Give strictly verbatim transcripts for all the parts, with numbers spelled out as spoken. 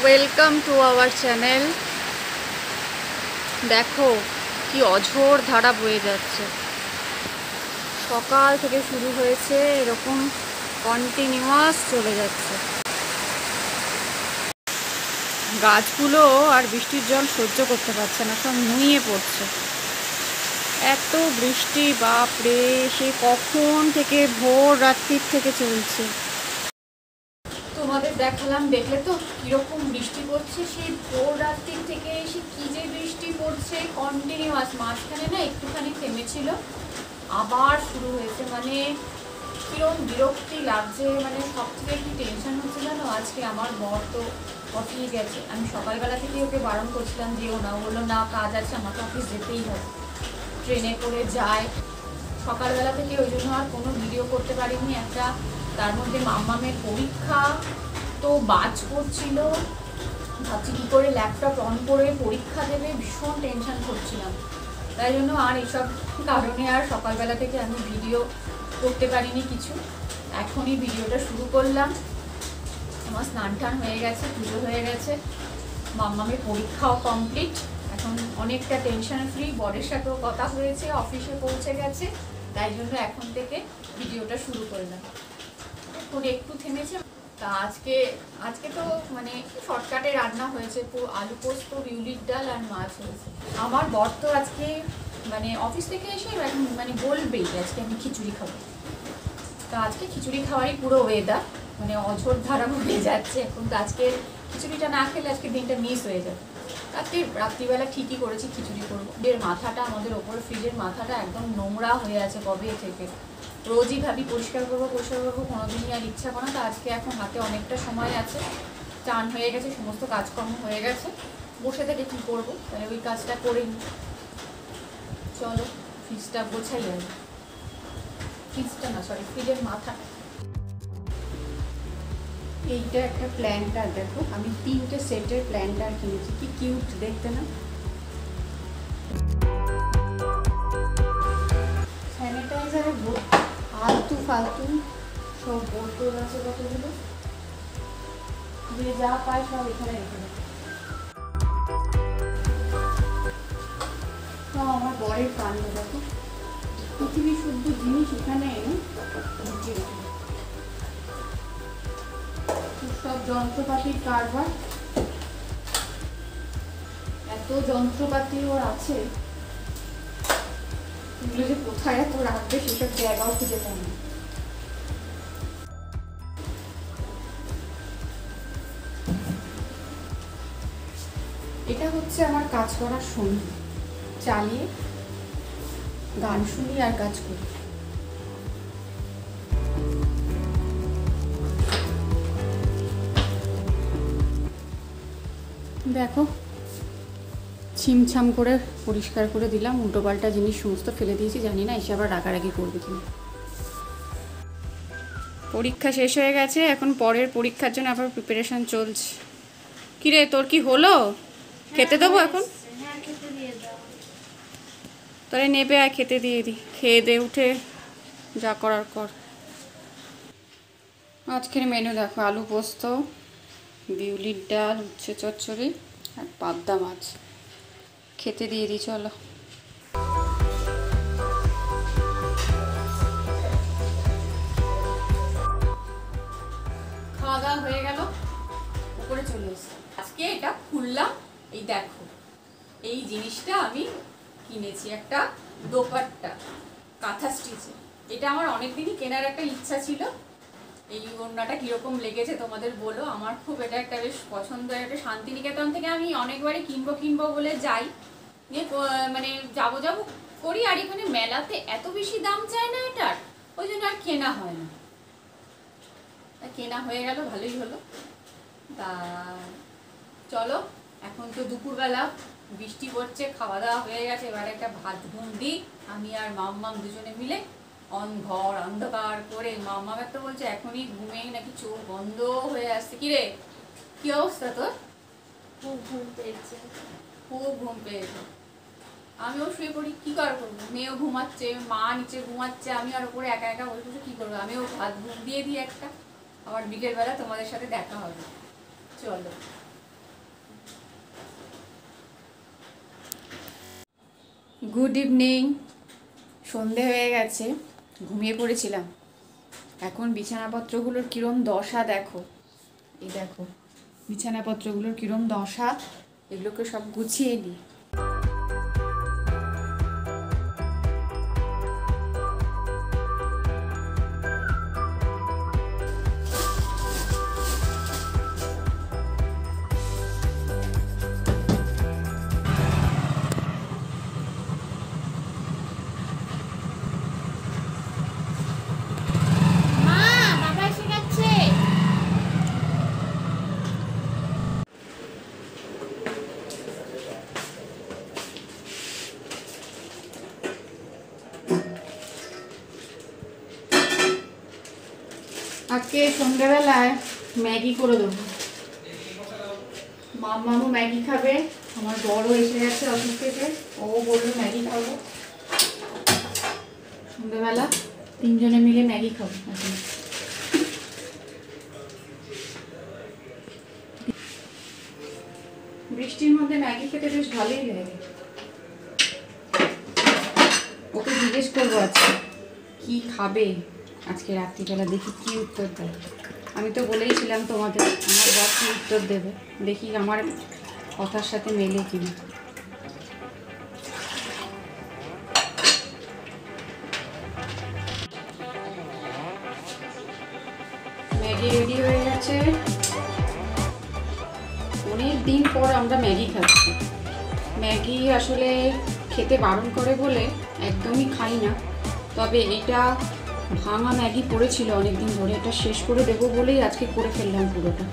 Welcome to our channel. দেখো কি অঝোর ধারা বয়ে যাচ্ছে, সকাল থেকে শুরু হয়েছে, এরকম কন্টিনিউয়াস চলে যাচ্ছে। গাছগুলো আর বৃষ্টির জল সহ্য করতে পারছে না, সব নুয়ে পড়ছে। এত বৃষ্টি, বাপরে, সে কখন থেকে ভোর রাত্রির থেকে চলছে। তোমাদের দেখালাম, দেখলে তো কিরকম বৃষ্টি পড়ছে। সেই ভোর রাত্রির থেকে এসে কি যে বৃষ্টি পড়ছে কন্টিনিউয়াস। মাঝখানে না একটুখানি থেমেছিল, আবার শুরু হয়েছে। মানে কিরকম বিরক্তি লাগছে। মানে সব থেকে কি টেনশন হচ্ছে জানো, আজকে আমার বর তো অফিস গেছে। আমি সকালবেলা থেকে ওকে বারণ করছিলাম যেও না, বললো না কাজ আছে, আমাকে অফিস যেতেই হবে। ট্রেনে করে যায় সকালবেলা থেকে, ওই জন্য আর কোনো ভিডিও করতে পারিনি। একটা তার মধ্যে মাম্মামের পরীক্ষা, তো বাজ করছিল, ভাবছি কী করে ল্যাপটপ অন করে পরীক্ষা দেবে, ভীষণ টেনশন করছিলাম। তাই জন্য আর এইসব কারণে আর সকালবেলা থেকে আমি ভিডিও করতে পারিনি কিছু। এখনই ভিডিওটা শুরু করলাম। আমার স্নান টান হয়ে গেছে, পুজো হয়ে গেছে, মাম্মামের পরীক্ষাও কমপ্লিট। এখন অনেকটা টেনশন ফ্রি। বরের সাথেও কথা হয়েছে, অফিসে পৌঁছে গেছে, তাই জন্য এখন থেকে ভিডিওটা শুরু করলাম। এখন একটু থেমেছে। তা আজকে আজকে তো মানে শর্টকাটে রান্না হয়েছে, আলু পোস্ত, বিউলির ডাল আর মাছ হয়েছে। আমার বর তো আজকে মানে অফিস থেকে এসে এখন মানে বলবেই আজকে আমি খিচুড়ি খাবো। তা আজকে খিচুড়ি খাওয়াই পুরো ওয়েদার, মানে অঝোর ধারা হয়ে যাচ্ছে। এখন তো আজকে খিচুড়িটা না খেলে আজকে দিনটা মিস হয়ে যাবে। আজকে রাত্রিবেলা ঠিকই করেছি খিচুড়ি করবো। এর মাথাটা, আমাদের ওপর ফ্রিজের মাথাটা একদম নোংরা হয়ে আছে কবে থেকে। রোজই ভাবি পরিষ্কার করবো পরিষ্কার করবো, কোনোদিনই আর ইচ্ছা করে না। তো আজকে এখন হাতে অনেকটা সময় আছে, চান হয়ে গেছে, সমস্ত কাজকর্ম হয়ে গেছে, বসে থেকে কী করবো, তাহলে ওই কাজটা করে নিই। চলো ফ্রিজটা গোছাই আর, ফ্রিজটা না সরি ফ্রিজের মাথাটা। এইটা একটা প্ল্যান্টার, দেখো আমি তিনটে সেটের প্ল্যান্টার কিনেছি, কি কিউট দেখতে না। স্যানিটাইজারে ফালতু ফালতু সব বোতল আছে, কতগুলো যে যা পায় সব এখানে রেখে দেয়। আমার বরের কাণ্ড দেখো, পৃথিবী শুদ্ধ জিনিস এখানে এনে ঢুকিয়ে রেখে দেয়। সব যন্ত্রপাতির কারবার, এত যন্ত্রপাতি ওর আছে, এগুলো যে কোথায় এত রাখবে সেসব জায়গাও খুঁজে পায় না। এটা হচ্ছে আমার কাজ করার সঙ্গী, চালিয়ে গান শুনি আর কাজ করি। দেখো ছিমছাম করে পরিষ্কার করে দিলাম, উল্টো পাল্টা জিনিস সমস্ত ফেলে দিয়েছি, জানি না এসে আবার রাগারাগি করবে কিনা। পরীক্ষা শেষ হয়ে গেছে, এখন পরের পরীক্ষার জন্য আবার প্রিপারেশন চলছে। কিরে তোর কি হলো, খেতে দেবো এখন? তাহলে নেবে আর খেতে দিয়ে দিই, খেয়ে দে উঠে যা করার কর। আজকের মেনু দেখো, আলু পোস্ত, বিউলির ডাল, উচ্ছে চচ্চড়ি আর পাবদা মাছ। খেতে দিয়ে দিই চলো। খাওয়া দাওয়া হয়ে গেল, উপরে চলে এসেছি। আজকে এটা খুললাম, এই দেখো এই জিনিসটা আমি কিনেছি, একটা দোপাট্টা কাঁথা স্টিচের। এটা আমার অনেকদিনই কেনার একটা ইচ্ছা ছিল। এই ওড়নাটা কীরকম লেগেছে তোমাদের বলো। আমার খুব এটা একটা বেশ পছন্দ। একটা শান্তিনিকেতন থেকে আমি অনেকবারই কিনবো কিনবো বলে যাই, নিয়ে মানে যাবো যাবো করি, আর এখানে মেলাতে এত বেশি দাম চায় না এটার, ওই জন্য আর কেনা হয় না। কেনা হয়ে গেল, ভালোই হলো। তা চলো, এখন তো দুপুরবেলা, বৃষ্টি পড়ছে, খাওয়া দাওয়া হয়ে গেছে, এবার একটা ভাত ঘুম দিই আমি আর মাম্মাম দুজনে মিলে। অন ঘর অন্ধকার করে, মাম্মামের তো বলছে এখনই ঘুমেই নাকি চোখ বন্ধ হয়ে আসছে। কিরে কি অবস্থা তোর? খুব ঘুম পেয়েছে, খুব ঘুম পেয়েছে। আমিও শুয়ে পড়ি, কি কর করবো, মেয়েও ঘুমাচ্ছে, মা নিচে ঘুমাচ্ছে, আমি আর উপরে একা একা বসে বসে কি করবো। আমিও ভাত ঘুম দিয়ে দিই একটা, আবার বিকেলবেলা তোমাদের সাথে দেখা হবে। চলো। Good evening. সন্ধে হয়ে গেছে, ঘুমিয়ে পড়েছিলাম। এখন বিছানাপত্রগুলোর কিরম দশা দেখো, এই দেখো বিছানাপত্রগুলোর কিরম দশা, এগুলোকে সব গুছিয়ে নিই। আজকে সন্ধ্যাবেলায় ম্যাগি করে দেবো। মামামু ম্যাগি খাবে, আমার বড় এসে গেছে অফিস থেকে, ও বললো ম্যাগি খাবো। সন্ধ্যাবেলা তিনজনে মিলে ম্যাগি খাবো। বৃষ্টির মধ্যে ম্যাগি খেতে বেশ ভালোই লাগে। ওকে জিজ্ঞেস করবো আজকে কি খাবে আজকে রাত্রিবেলা, দেখি কি উত্তর দেয়। আমি তো বলেইছিলাম তোমাদের আমার বর কি উত্তর দেবে, দেখি আমার কথার সাথে মেলে কিনা। ম্যাগি রেডি হয়ে গেছে। অনেক দিন পর আমরা ম্যাগি খাচ্ছি। ম্যাগি আসলে খেতে বারণ করে বলে একদমই খাই না, তবে এটা ভাঙা ম্যাগি পড়েছিল অনেকদিন ধরে, এটা শেষ করে দেবো বলেই আজকে করে ফেললাম পুরোটা।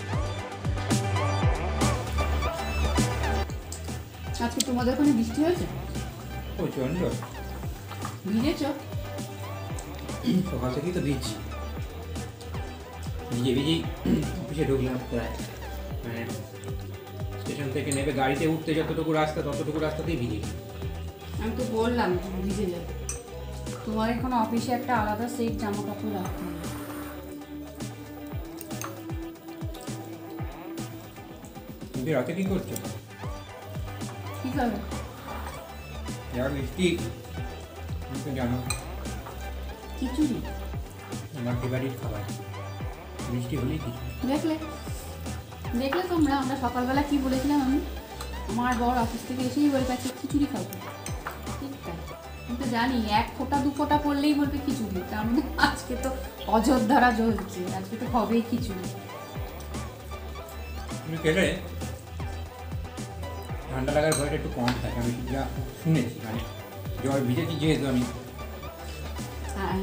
আজকে তোমাদের ওখানে বৃষ্টি হয়েছে? প্রচন্ড ভিজেছ? সকাল থেকেই তো ভিজছি, ভিজে ভিজেই অফিসে ঢুকলাম। প্রায় মানে স্টেশন থেকে নেবে গাড়িতে উঠতে যতটুকু রাস্তা ততটুকু রাস্তাতেই ভিজে। আমি তো বললাম ভিজে যাবে, তোমার এখন অফিসে একটা আলাদা সেট জামা কাপড় রাখতে হবে। তুমি রাতে কি করছো? কি খাবে? যা মিষ্টি তুমি তো জানো খিচুড়ি আমার ফেভারিট খাবার, মিষ্টি হলেই খিচুড়ি। দেখলে দেখলে তোমরা, আমরা সকালবেলা কি বলেছিলাম, আমি আমার বর অফিস থেকে এসেই বলে পাচ্ছি খিচুড়ি খাবো। ঠিক তাই, আমি তো জানি এক ফোঁটা দু ফোঁটা পড়লেই বলবে খিচুড়ি, তার মধ্যে আজকে তো অযোধ্যারা জ্বলছে, আজকে তো হবেই খিচুড়ি। তুমি খেলে ঠান্ডা লাগার ভয়টা একটু কম থাকে, আমি যা শুনেছি, মানে জল ভিজেছি যেহেতু আমি। হ্যাঁ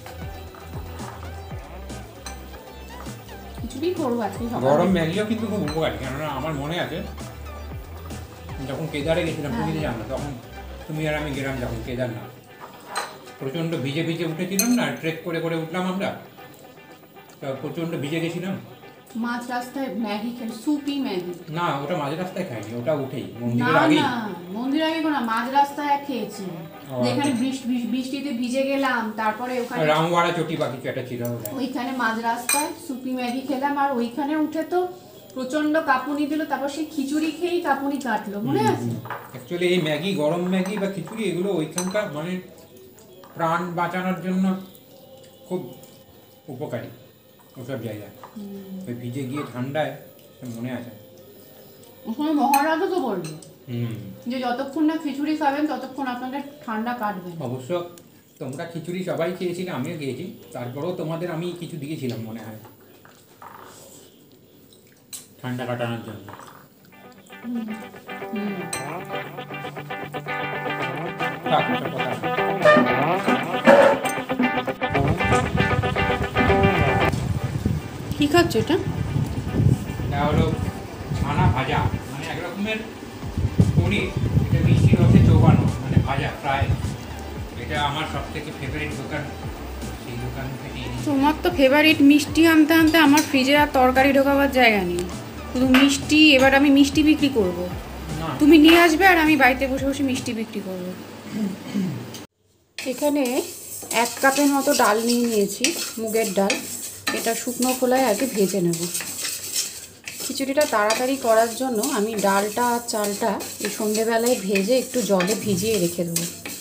খিচুড়ি করবো আজকে। গরম ম্যাগিও কিন্তু খুব উপকারী, কেননা আমার মনে আছে যখন কেদারে গেছিলাম, তুমি তো জানো, তখন তুমি আর আমি গেলাম যখন কেদারনাথ, প্রচণ্ড ভিজে ভিজে উঠেছিলাম না, ট্রেক করে করে উঠলাম আমরা, তো প্রচণ্ড ভিজে গেছিলাম। মাঝ রাস্তায় ম্যাগি খেল, সুপি ম্যাগি। না, ওটা মাঝ রাস্তায় খাইনি, ওটা উঠেই না মন্দিরের আগেই। না মন্দির আগে কোনো মাঝ রাস্তায় খেয়েছি, যেখানে বৃষ্টি বৃষ্টিতে ভিজে গেলাম, তারপরে ওখানে রামওয়াড়া চটি বা কিছু একটা ছিল, ওইখানে মাঝ রাস্তায় সুপি ম্যাগি খেলাম, আর ওইখানে উঠে তো প্রচন্ড কাঁপুনি দিল, তারপর সেই খিচুড়ি খেয়েই কাঁপুনি কাটলো, মনে আছে? অ্যাকচুয়ালি এই ম্যাগি, গরম ম্যাগি বা খিচুড়ি, এগুলো ওইখানকার মানে প্রাণ বাঁচানোর জন্য খুব উপকারী ওসব জায়গায়। ওই ভিজে গিয়ে ঠান্ডায় মনে আছে ওখানে মহারাজও তো বললো হুম যে যতক্ষণ না খিচুড়ি খাবেন ততক্ষণ আপনাদের ঠান্ডা কাটবে। অবশ্য তোমরা খিচুড়ি সবাই খেয়েছিলে, আমিও খেয়েছি, তারপরেও তোমাদের আমি কিছু দিয়েছিলাম মনে হয় ঠান্ডা কাটানোর জন্য। থাক, ওসব কথা না। কি খাচ্ছ এটা? এটা হলো ছানা ভাজা, মানে এক রকমের পনির, এটা মিষ্টি রসে চোবানো, মানে ভাজা ফ্রাই। এটা আমার সব থেকে ফেভারিট দোকান, সেই দোকান থেকে এনেছি। তোমার তো ফেভারিট মিষ্টি আনতে আনতে আমার ফ্রিজে আর তরকারি ঢোকাবার জায়গা নেই, শুধু মিষ্টি। এবার আমি মিষ্টি বিক্রি করব, না তুমি নিয়ে আসবে আর আমি বাড়িতে বসে বসে মিষ্টি বিক্রি করব। এখানে এক কাপের মতো ডাল নিয়ে নিয়েছি, মুগের ডাল। এটা শুকনো খোলায় আগে ভেজে নেব। খিচুড়িটা তাড়াতাড়ি করার জন্য আমি ডালটা আর চালটা এই সন্ধেবেলায় ভেজে একটু জলে ভিজিয়ে রেখে দেবো।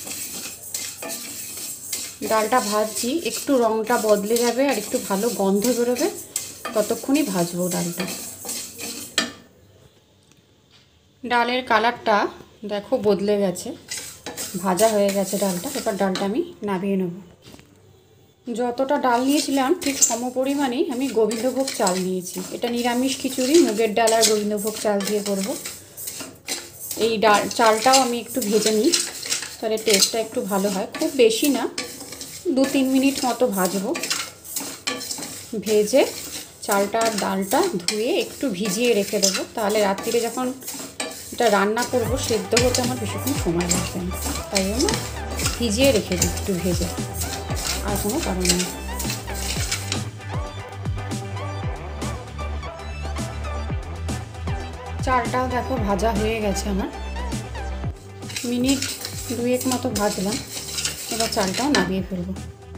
ডালটা ভাজছি, একটু রঙটা বদলে যাবে আর একটু ভালো গন্ধ বেরোবে, ততক্ষণই ভাজবো ডালটা। ডালের কালারটা দেখো বদলে গেছে, ভাজা হয়ে গেছে ডালটা। এবার ডালটা আমি নামিয়ে নেব। যতটা ডাল নিয়েছিলাম ঠিক সম পরিমাণেই আমি গোবিন্দভোগ চাল নিয়েছি। এটা নিরামিষ খিচুড়ি, মুগের ডাল আর গোবিন্দভোগ চাল দিয়ে করব। এই ডাল চালটাও আমি একটু ভেজে নিই, তাহলে টেস্টটা একটু ভালো হয়। খুব বেশি না, দু তিন মিনিট মতো ভাজবো। ভেজে চালটা আর ডালটা ধুয়ে একটু ভিজিয়ে রেখে দেবো, তাহলে রাত্রিরে যখন এটা রান্না করব সেদ্ধ হতে আমার বেশিক্ষণ সময় লাগবে না। তাই জন্য ভিজিয়ে রেখে দিই একটু ভেজে, আর কোনো কারণ নেই। চালটাও দেখো ভাজা হয়ে গেছে আমার, মিনিট দুয়েক মতো ভাজলাম। এবার চালটাও নামিয়ে ফেলবো।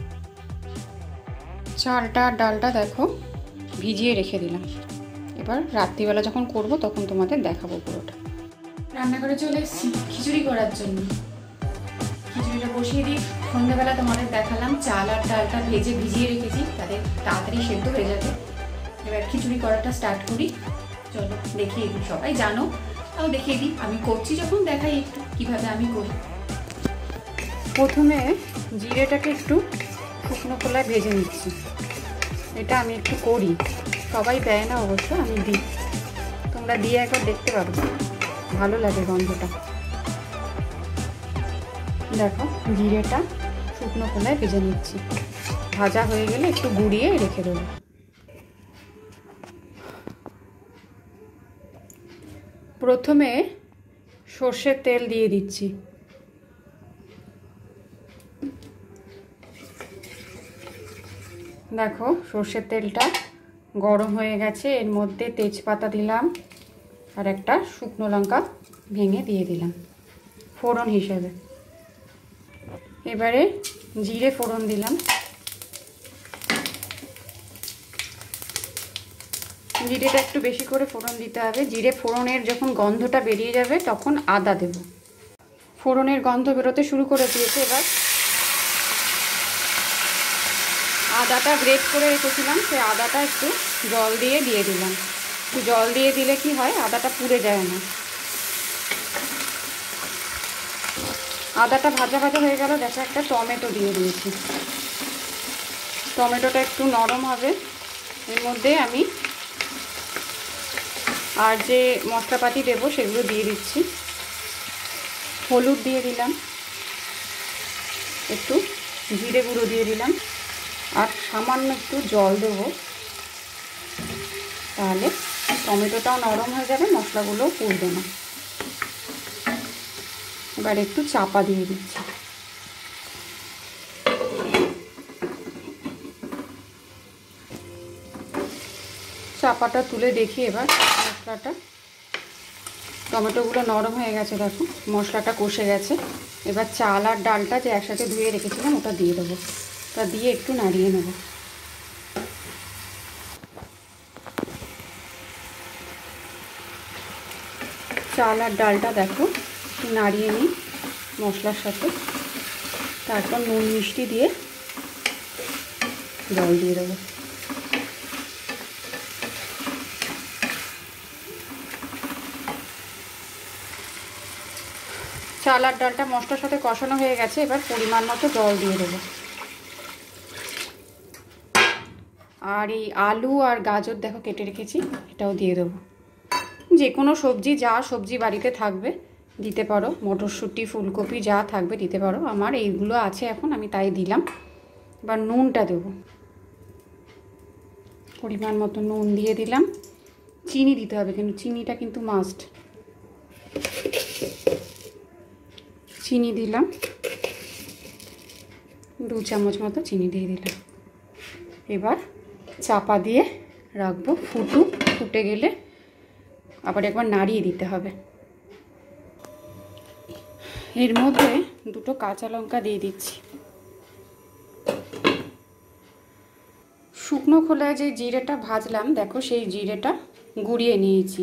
চালটা আর ডালটা দেখো ভিজিয়ে রেখে দিলাম। এবার রাত্রিবেলা যখন করব তখন তোমাদের দেখাবো পুরোটা। রান্নাঘরে চলে এসেছি খিচুড়ি করার জন্য। খিচুড়িটা বসিয়ে দিই। সন্ধ্যাবেলা তোমাদের দেখালাম চাল আর ডালটা ভেজে ভিজিয়ে রেখেছি, তাদের তাড়াতাড়ি সেদ্ধ হয়ে যাবে। এবার খিচুড়ি করাটা স্টার্ট করি। চলো দেখিয়ে দিই, সবাই জানো তাও দেখিয়ে দিই। আমি করছি যখন দেখাই একটু কীভাবে আমি করি। প্রথমে জিরেটাকে একটু শুকনো খোলায় ভেজে নিচ্ছি। এটা আমি একটু করি, সবাই দেয় না অবশ্য, আমি দিই। তোমরা দিয়ে একবার দেখতে পারো, ভালো লাগে গন্ধটা। দেখো জিরেটা শুকনো খোলায় ভেজে নিচ্ছি। ভাজা হয়ে গেলে একটু গুঁড়িয়ে রেখে দেবো। প্রথমে সর্ষের তেল দিয়ে দিচ্ছি। দেখো সর্ষের তেলটা গরম হয়ে গেছে, এর মধ্যে তেজপাতা দিলাম আর একটা শুকনো লঙ্কা ভেঙে দিয়ে দিলাম ফোড়ন হিসেবে। এবারে জিরে ফোড়ন দিলাম। জিরেটা একটু বেশি করে ফোড়ন দিতে হবে। জিরে ফোড়নের যখন গন্ধটা বেরিয়ে যাবে তখন আদা দেব। ফোড়নের গন্ধ বেরোতে শুরু করে দিয়েছে। এবার আদাটা গ্রেট করে রেখেছিলাম, সেই আদাটা একটু জল দিয়ে দিয়ে দিলাম। একটু জল দিয়ে দিলে কি হয়, আদাটা পুড়ে যায় না। আদাটা ভাজা ভাজা হয়ে গেল। দেখো একটা টমেটো দিয়ে দিয়েছি। টমেটোটা একটু নরম হবে, এর মধ্যে আমি আর যে মশলাপাতি দেবো সেগুলো দিয়ে দিচ্ছি। হলুদ দিয়ে দিলাম, একটু জিরে গুঁড়ো দিয়ে দিলাম, আর সামান্য একটু জল দেবো, তাহলে টমেটোটাও নরম হয়ে যাবে, মশলাগুলোও পুড়বে না। এবার একটু চাপা দিয়ে দিচ্ছি। চাপাটা তুলে দেখি এবার মশলাটা। টমেটোগুলো নরম হয়ে গেছে, দেখো মশলাটা কষে গেছে। এবার চাল আর ডালটা যে একসাথে ধুয়ে রেখেছিলাম ওটা দিয়ে দেবো। ওটা দিয়ে একটু নাড়িয়ে নেব। চাল আর ডালটা দেখো একটু নাড়িয়ে নিই মশলার সাথে। তারপর নুন মিষ্টি দিয়ে জল দিয়ে দেবো। চাল আর ডালটা মশলার সাথে কষানো হয়ে গেছে। এবার পরিমাণ মতো জল দিয়ে দেবো। আর এই আলু আর গাজর দেখো কেটে রেখেছি, এটাও দিয়ে দেবো। যে কোনো সবজি, যা সবজি বাড়িতে থাকবে দিতে পারো। মটরশুঁটি, ফুলকপি যা থাকবে দিতে পারো। আমার এইগুলো আছে এখন, আমি তাই দিলাম। এবার নুনটা দেবো, পরিমাণ মতো নুন দিয়ে দিলাম। চিনি দিতে হবে, কিন্তু চিনিটা কিন্তু মাস্ট। চিনি দিলাম, দু চামচ মতো চিনি দিয়ে দিলাম। এবার চাপা দিয়ে রাখবো, ফুটুক। ফুটে গেলে আবার একবার নাড়িয়ে দিতে হবে। এর মধ্যে দুটো কাঁচা লঙ্কা দিয়ে দিচ্ছি। শুকনো খোলায় যে জিরেটা ভাজলাম দেখো, সেই জিরেটা গুঁড়িয়ে নিয়েছি।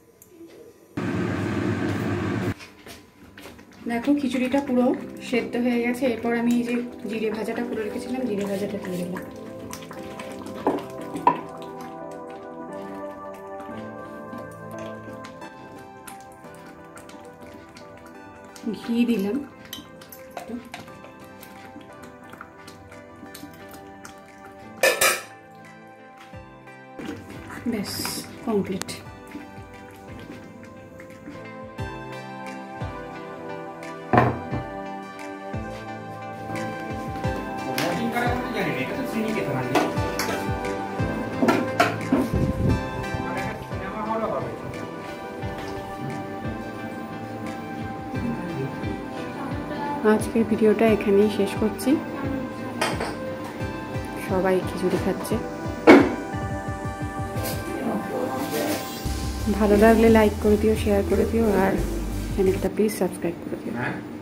দেখো খিচুড়িটা পুরো সেদ্ধ হয়ে গেছে। এরপর আমি এই যে জিরে ভাজাটা করে রেখেছিলাম, জিরে ভাজাটা দিয়ে দিলাম। ঘি দিলাম, ব্যাস কমপ্লিট। আজকের ভিডিওটা এখানেই শেষ করছি। সবাই খিচুড়ি খাচ্ছে। ভালো লাগলে লাইক করে দিও, শেয়ার করে দিও, আর চ্যানেলটা প্লিজ সাবস্ক্রাইব করে দিও।